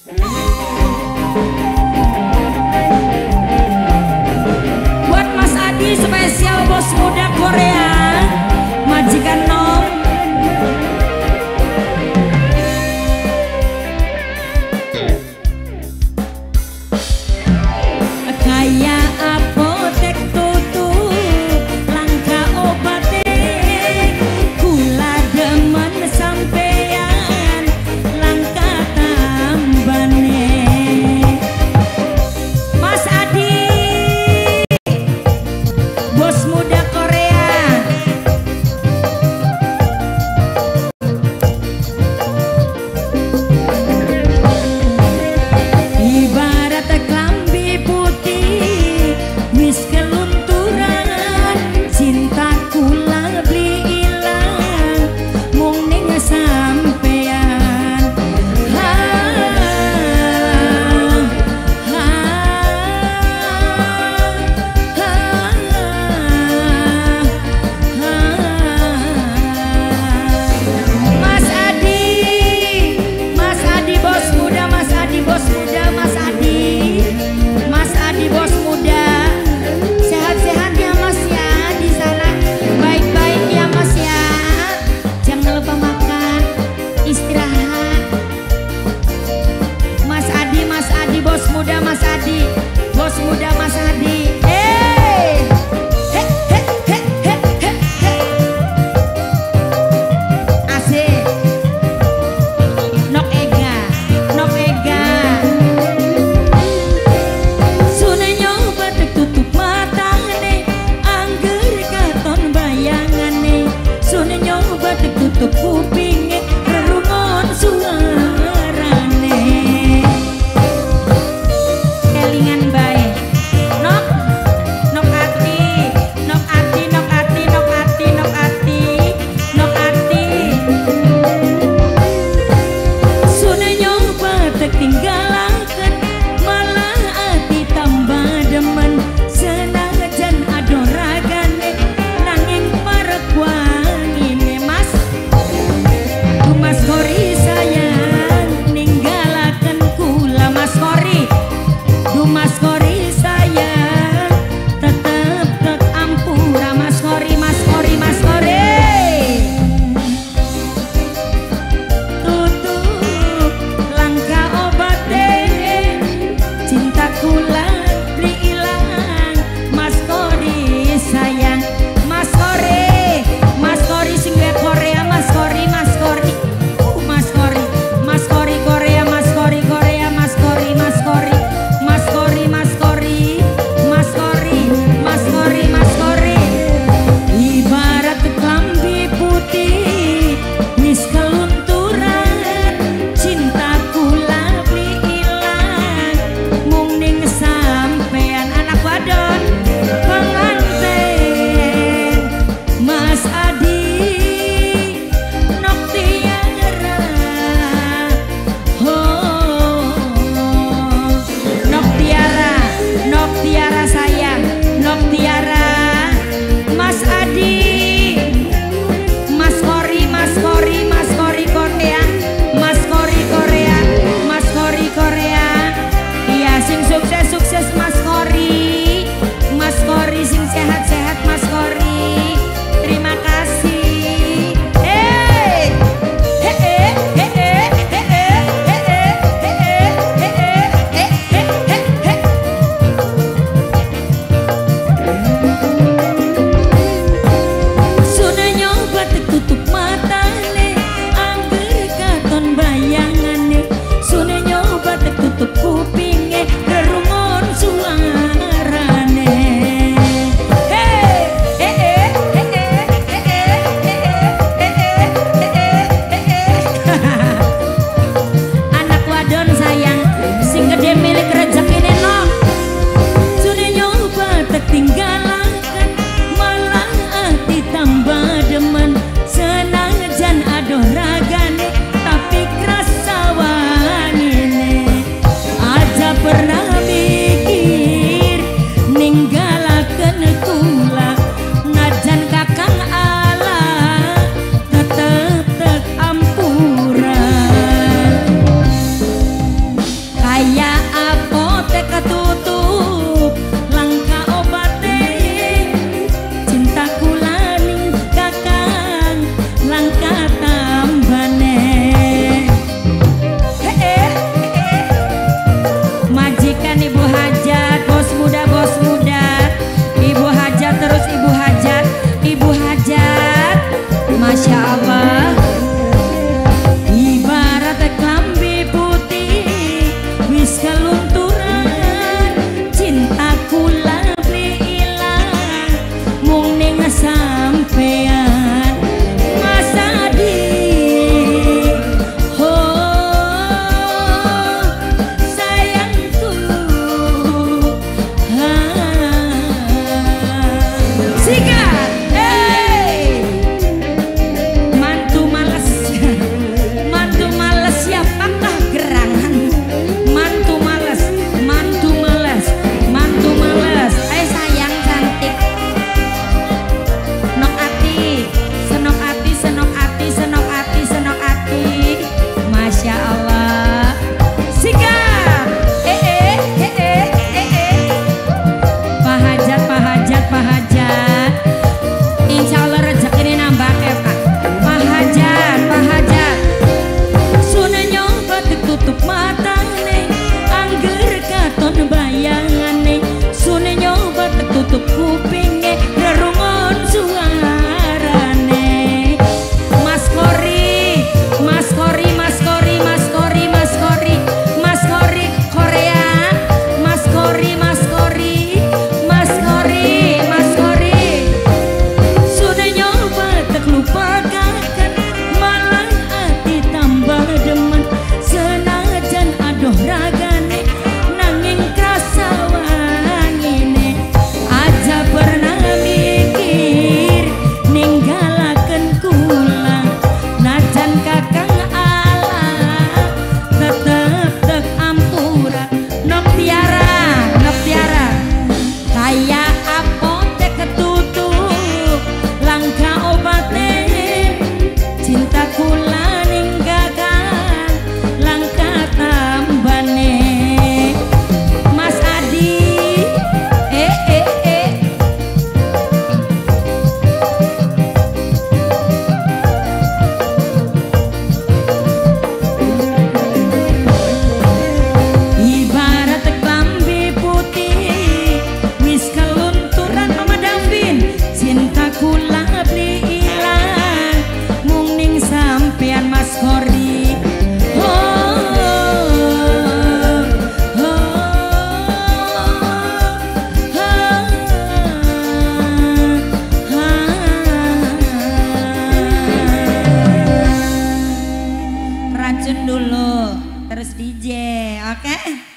Buat Mas Adi spesial bos muda Korea, majikan Nom. Kayak apotek tutup langka obatnya, kula demen sampean langka tambane. Mas Adi bos muda Korea, ibarat klambi putih wis kelunturan, cintaku lebih ilang mung ning sampean. Ha, ha, Mas Adi bos muda, Mas Adi bos muda, Mas Adi bos muda, sehat-sehat ya Mas ya di sana, baik-baik ya Mas ya, jangan lupa makan, istirahat. Mas Adi bos muda, Mas Adi bos muda, Mas Adi. Hey, he, he, he, he, he, he. Asik. Nok Ega, Nok Ega. Sune nyoba tutup matane, angger katon bayangane. Sune nyoba tutup kupinge, rerungon suarane. Racun dulu, terus DJ, oke?